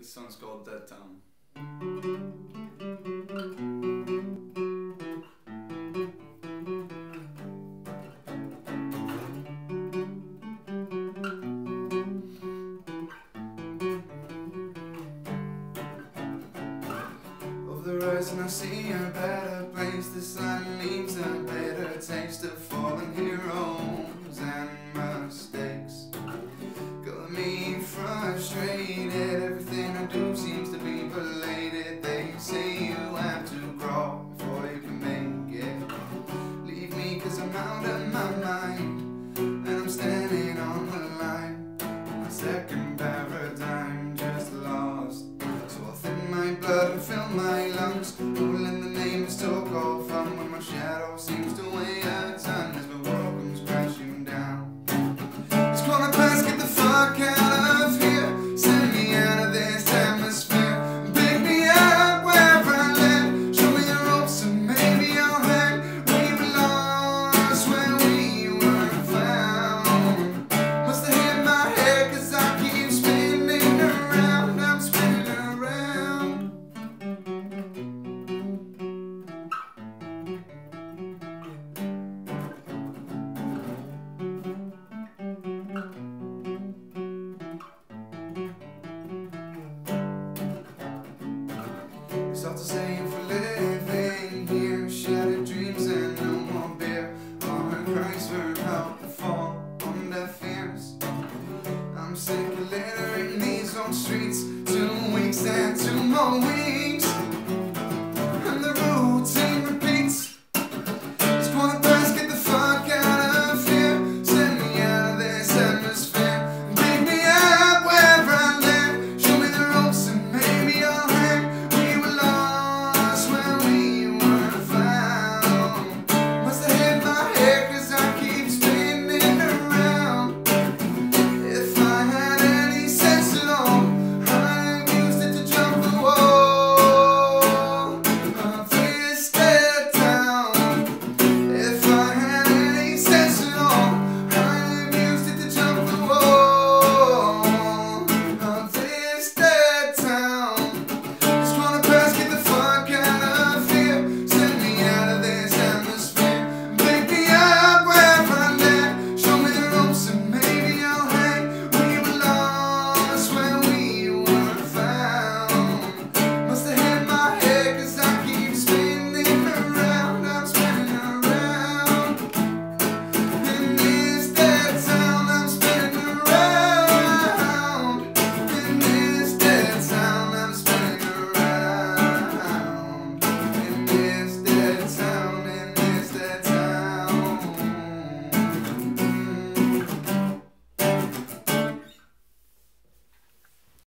This song's called Dead Town. Over the horizon I see a better place. This line leaves a bitter taste of fallen heroes and mistakes. Got me frustrated, everything I do seems to be belated. They say you have to crawl before you can make it. Leave me cause I'm out of my mind, and I'm standing on the line. My second paradigm just lost, so I'll thin my blood and fill my lungs, rolling the name is so called fun. When my shadow seems to weigh a ton as my world comes crashing down. It's gonna pass, get the fuck out of here, send me out of this atmosphere, pick me up wherever I live, show me the ropes and maybe I'll hang. We were lost when we weren't found. Must have hit my head cause I keep spinning around, I'm spinning around. It's all to say for living here, shattered dreams and no more beer. All her cries for help fall on deaf ears. I'm sick of littering these old streets, 2 weeks and 2 more weeks.